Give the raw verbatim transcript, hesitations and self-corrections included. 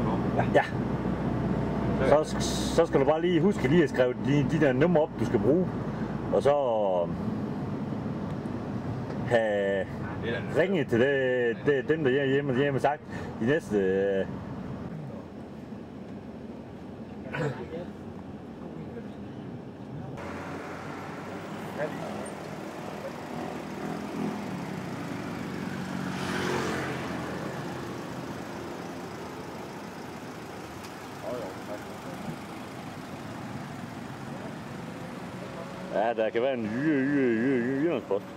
Ja. Så, så skal du bare lige huske lige at skrive de, de der numre op, du skal bruge. Og så have ringet til det, det, dem, der er hjemme, og hjemme sagt de næste... Øh, Ja, der kan være en jyllandspost.